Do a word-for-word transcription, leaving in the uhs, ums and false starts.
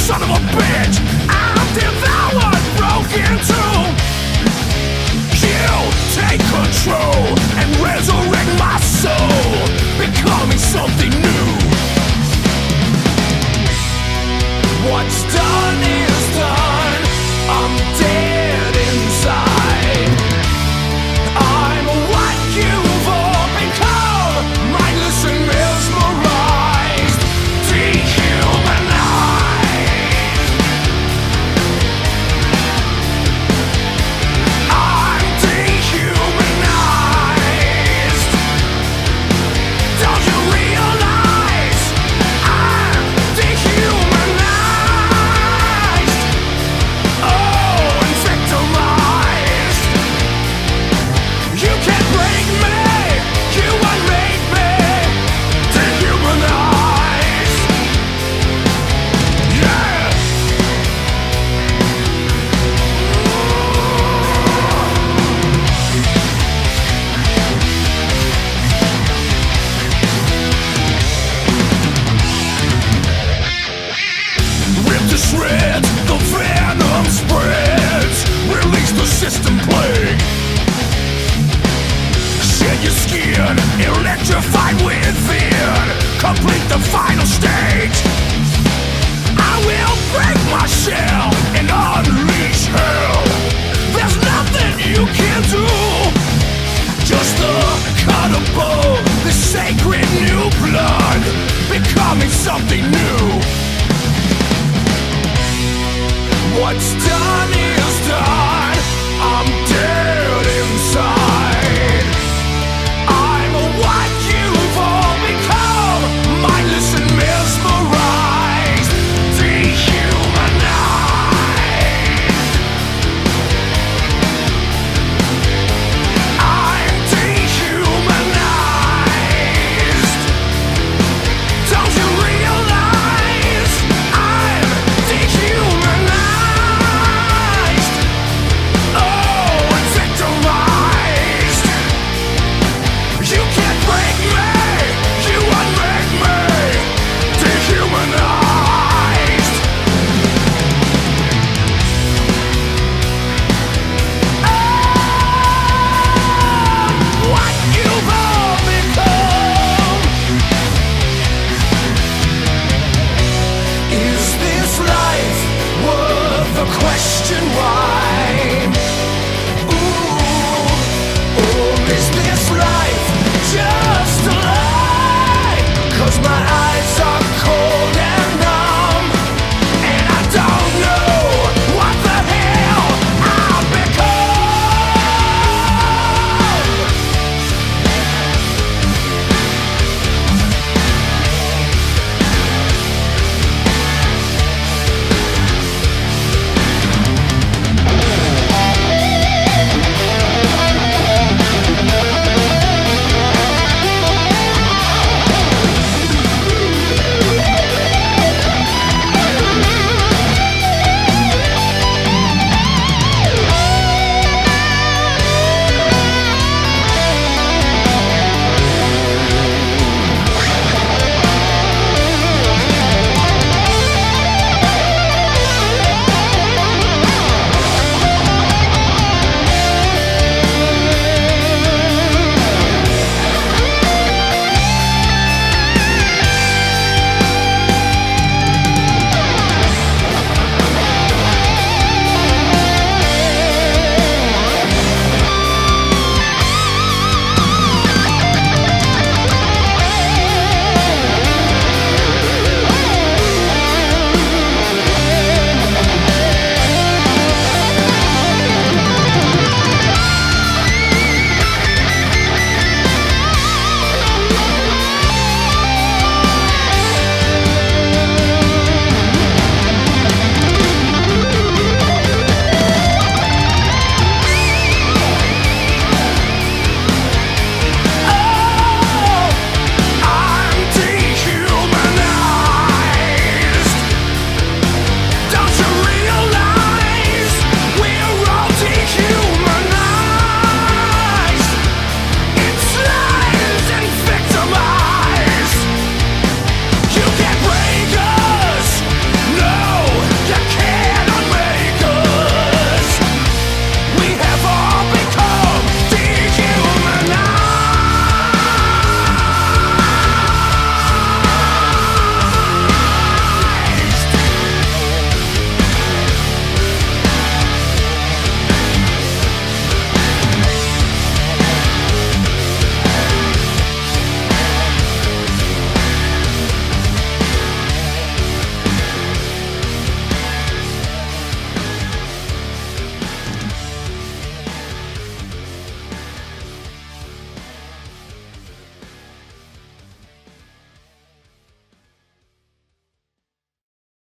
son of a bitch, I'm devoured, broken too. You take control and resurrect my soul, becoming something new. What's done is done, I'm dead inside. I'm what you've all become, mindless and mesmerized, dehumanized. I'm dehumanized. Don't you realize I'm dehumanized? Oh, and victimized. You can't break me, you unmade me, dehumanized. Yeah. Ripped to shreds, the venom spreads. Release the system plague. Shed your skin, electrified within. Complete the final stage. I will break my shell and unleash hell. There's nothing you can do. Just the cut of bone, the sacred new blood, becoming something new. What's done